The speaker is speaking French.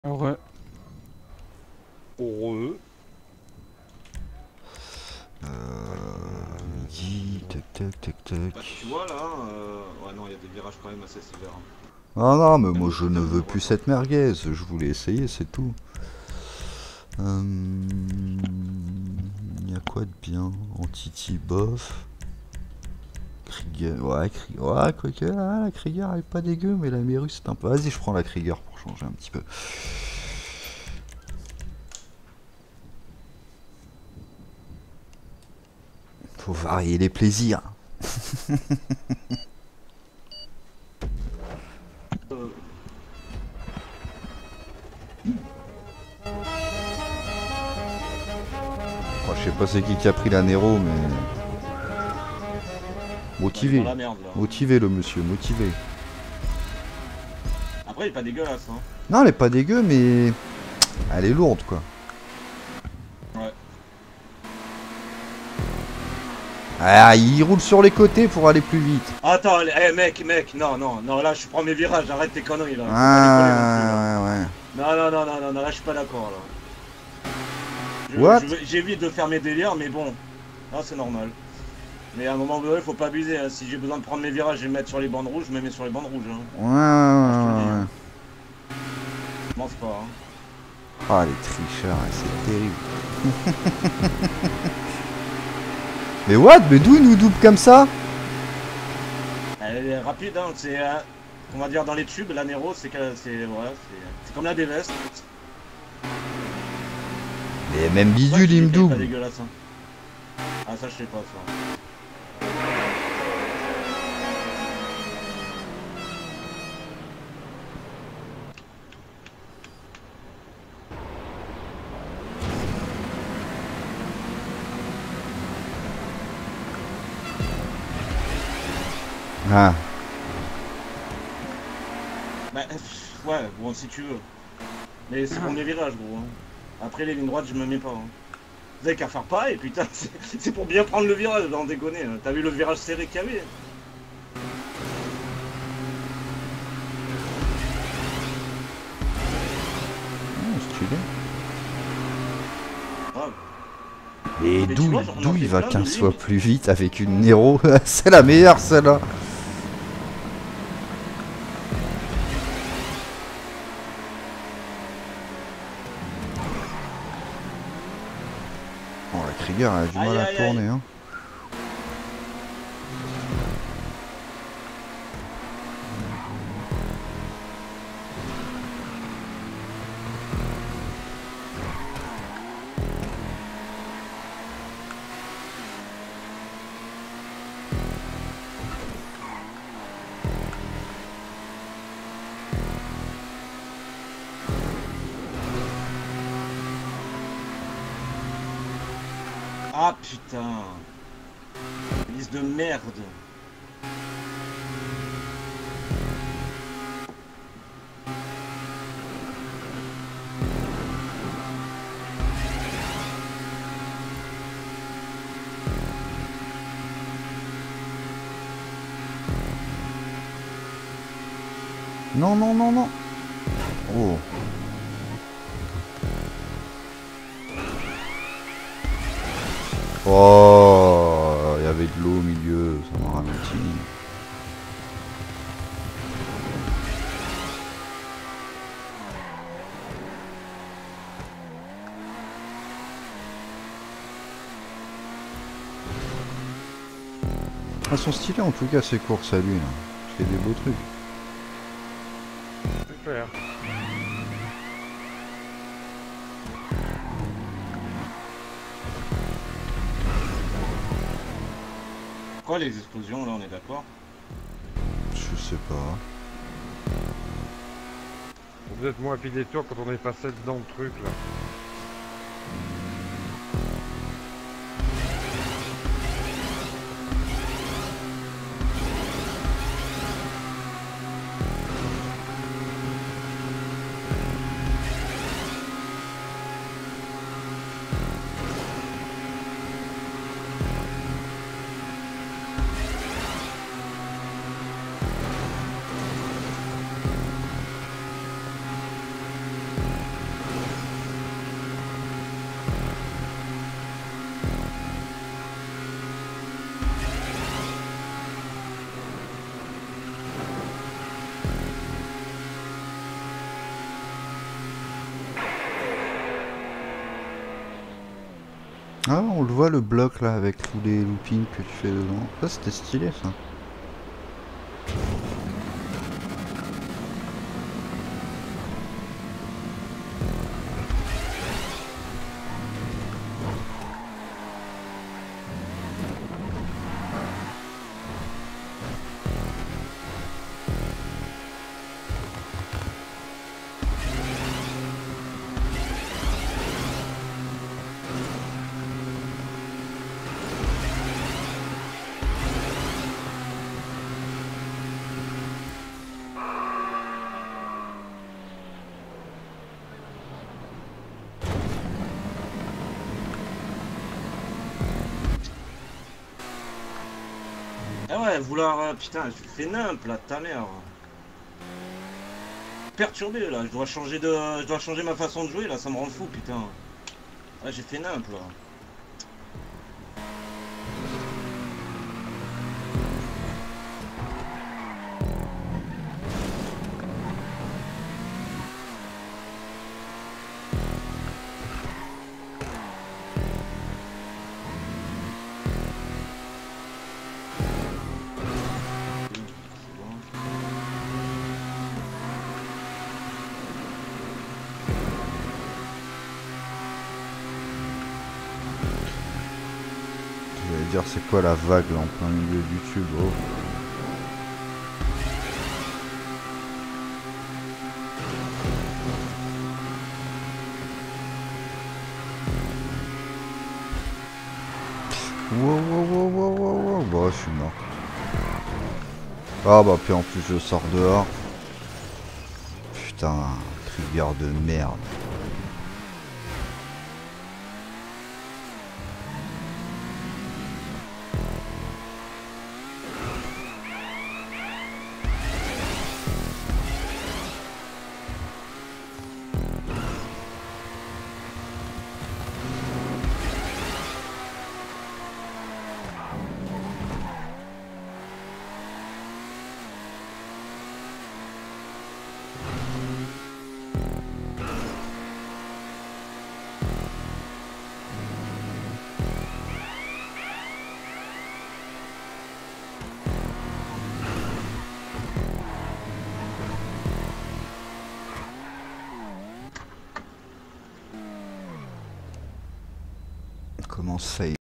Ouais. Heureux. Midi, tac tac tac tac. Bah, tu vois là, ouais non, il y a des virages quand même assez sévères, hein. Ah non, mais Même moi le je petit ne termine veux droit, plus hein. cette merguez, je voulais essayer, c'est tout. Y a quoi de bien? Antiti bof. Krieger, ouais, quoique, ah, la Krieger elle est pas dégueu, mais la Meru c'est un peu. Vas-y, je prends la Krieger pour changer un petit peu. Faut varier les plaisirs. Euh, Bon, je sais pas c'est qui a pris la Nero, mais. il est dans Motivé. la merde là. Motivé le monsieur, motivé. Après, il est pas dégueulasse, hein. Non, elle est pas dégueu, mais. Elle est lourde quoi. Ouais. Ah, il roule sur les côtés pour aller plus vite. Attends, mec, non, là je prends mes virages, arrête tes conneries là. Faut pas décoller non plus là. Ah, ouais. Non, là je suis pas d'accord là. What? J'évite de faire mes délires, mais bon, là c'est normal. Mais à un moment donné, faut pas abuser, hein. Si j'ai besoin de prendre mes virages et me mettre sur les bandes rouges, je me mets sur les bandes rouges, hein. Ouais, Ah, je te le dis, ouais, hein. ouais. Je pense pas, hein. Ah, les tricheurs, c'est terrible. Mais what? Mais d'où il nous double comme ça? Elle est rapide, hein. C'est, on va dire dans les tubes, la Nero, c'est comme la DVS. Mais même C'est ça bidule, qui il me est pas double. dégueulasse, hein. Ah, ça, je sais pas, ça. Ah, Bah, ouais, bon, si tu veux. Mais c'est pour mes virages, gros, hein. Après, les lignes droites, je me mets pas, hein. Vous avez qu'à faire pareil, putain, c'est pour bien prendre le virage, dans déconner, hein. T'as vu le virage serré qu'il y avait? stylé. Ah, Et mais tu vois, j'en d'où fais il va plein de 15 fois lignes. plus vite avec une Nero? C'est la meilleure celle-là. Bon, la Krieger elle a du Aïe, mal à aïe, tourner, aïe. hein. Ah, putain. Liste de merde. Non, non, non, non. Oh. Oh, il y avait de l'eau au milieu, ça m'a ralenti. Elles sont stylées en tout cas ces courses à lui là. C'est des beaux trucs. C'est clair. Quoi, les explosions, là, on est d'accord? Je sais pas. Vous êtes moins pile des tours quand on est passé dedans le truc là. Ah, on le voit le bloc là avec tous les loopings que tu fais dedans. Ça, c'était stylé ça. Ah ouais, vouloir... putain, je fais nimp là, ta mère. Perturbé là, je dois changer ma façon de jouer là, ça me rend fou putain. Ouais, j'ai fait nimp là. C'est bon. J'allais dire, c'est quoi la vague là en plein milieu du tube, oh. Wow, wow, wow, wow, wow, wow. Bah, je suis mort. Ah bah, puis en plus, je sors dehors. Putain, trigger de merde. Comment ça